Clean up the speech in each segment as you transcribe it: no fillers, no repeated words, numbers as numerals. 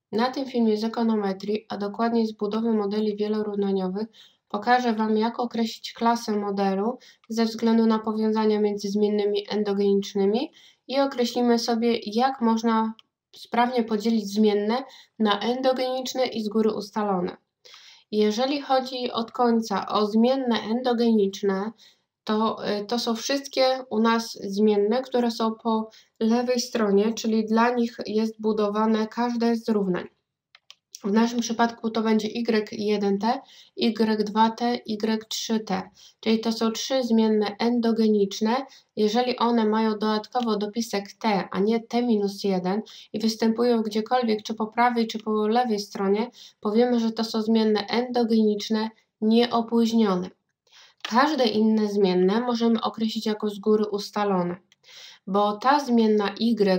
Na tym filmie z ekonometrii, a dokładniej z budowy modeli wielorównaniowych, pokażę Wam, jak określić klasę modelu ze względu na powiązania między zmiennymi endogenicznymi i określimy sobie, jak można sprawnie podzielić zmienne na endogeniczne i z góry ustalone. Jeżeli chodzi od końca o zmienne endogeniczne, to są wszystkie u nas zmienne, które są po lewej stronie, czyli dla nich jest budowane każde z równań. W naszym przypadku to będzie y1t, y2t, y3t, czyli to są trzy zmienne endogeniczne. Jeżeli one mają dodatkowo dopisek t, a nie t-1 i występują gdziekolwiek, czy po prawej, czy po lewej stronie, powiemy, że to są zmienne endogeniczne nieopóźnione. Każde inne zmienne możemy określić jako z góry ustalone, bo ta zmienna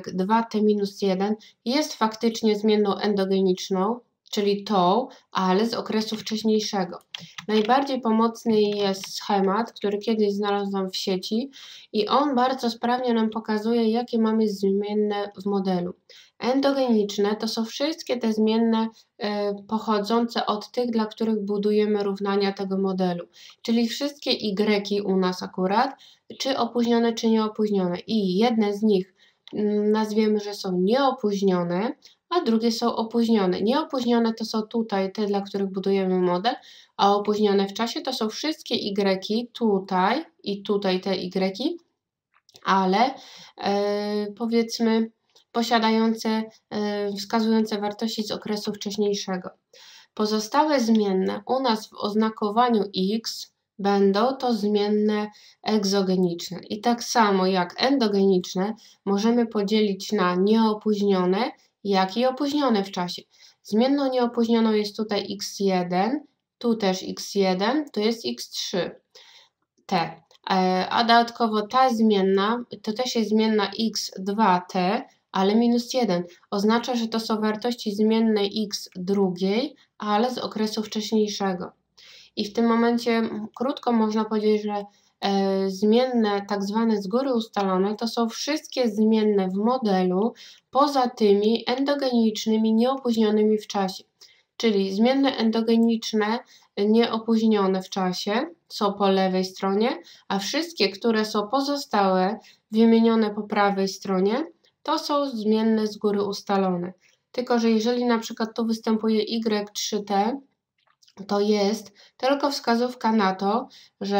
y2t-1 jest faktycznie zmienną endogeniczną, czyli tą, ale z okresu wcześniejszego. Najbardziej pomocny jest schemat, który kiedyś znalazłam w sieci i on bardzo sprawnie nam pokazuje, jakie mamy zmienne w modelu. Endogeniczne to są wszystkie te zmienne pochodzące od tych, dla których budujemy równania tego modelu, czyli wszystkie y u nas akurat, czy opóźnione, czy nieopóźnione. I jedne z nich nazwiemy, że są nieopóźnione, a drugie są opóźnione. Nieopóźnione to są tutaj te, dla których budujemy model, a opóźnione w czasie to są wszystkie y tutaj i tutaj te y, ale powiedzmy posiadające, wskazujące wartości z okresu wcześniejszego. Pozostałe zmienne u nas w oznakowaniu x będą to zmienne egzogeniczne. I tak samo jak endogeniczne możemy podzielić na nieopóźnione, jak i opóźnione w czasie. Zmienną nieopóźnioną jest tutaj x1, tu też x1, to jest x3, t. A dodatkowo ta zmienna to też jest zmienna x2t, ale -1. Oznacza, że to są wartości zmiennej x drugiej, ale z okresu wcześniejszego. I w tym momencie krótko można powiedzieć, że zmienne tak zwane z góry ustalone to są wszystkie zmienne w modelu poza tymi endogenicznymi nieopóźnionymi w czasie. Czyli zmienne endogeniczne nieopóźnione w czasie są po lewej stronie, a wszystkie, które są pozostałe, wymienione po prawej stronie, to są zmienne z góry ustalone. Tylko że jeżeli na przykład tu występuje y3t, to jest tylko wskazówka na to, że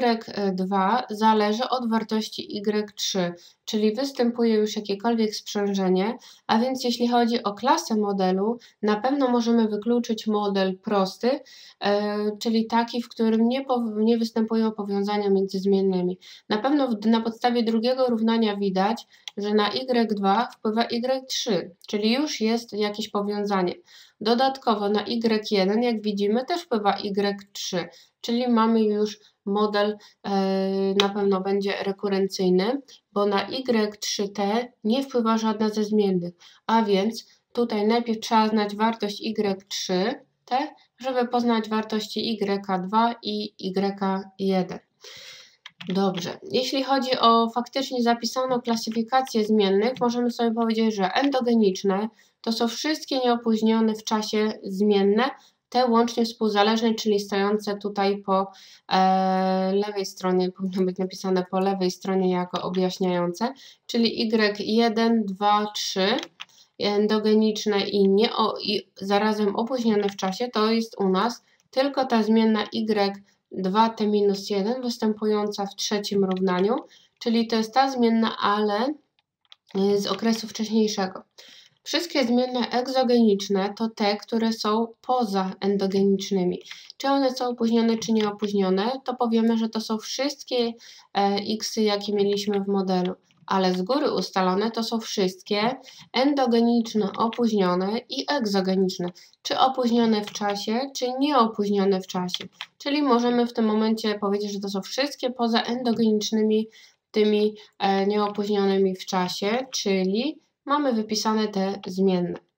y2 zależy od wartości y3, czyli występuje już jakiekolwiek sprzężenie, a więc jeśli chodzi o klasę modelu, na pewno możemy wykluczyć model prosty, czyli taki, w którym nie występują powiązania między zmiennymi. Na pewno na podstawie drugiego równania widać, że na y2 wpływa y3, czyli już jest jakieś powiązanie. Dodatkowo na y1, jak widzimy, też wpływa y3, czyli mamy już model, na pewno będzie rekurencyjny, bo na y3t nie wpływa żadna ze zmiennych, a więc tutaj najpierw trzeba znać wartość y3t, żeby poznać wartości y2 i y1. Dobrze, jeśli chodzi o faktycznie zapisaną klasyfikację zmiennych, możemy sobie powiedzieć, że endogeniczne to są wszystkie nieopóźnione w czasie zmienne, te łącznie współzależne, czyli stojące tutaj po lewej stronie, powinno być napisane po lewej stronie jako objaśniające, czyli y1, 2, 3, endogeniczne i zarazem opóźnione w czasie, to jest u nas tylko ta zmienna y2t-1 występująca w trzecim równaniu, czyli to jest ta zmienna, ale z okresu wcześniejszego. Wszystkie zmienne egzogeniczne to te, które są poza endogenicznymi. Czy one są opóźnione, czy nieopóźnione, to powiemy, że to są wszystkie x, jakie mieliśmy w modelu. Ale z góry ustalone to są wszystkie endogeniczne, opóźnione i egzogeniczne, czy opóźnione w czasie, czy nieopóźnione w czasie. Czyli możemy w tym momencie powiedzieć, że to są wszystkie poza endogenicznymi, tymi nieopóźnionymi w czasie, czyli mamy wypisane te zmienne.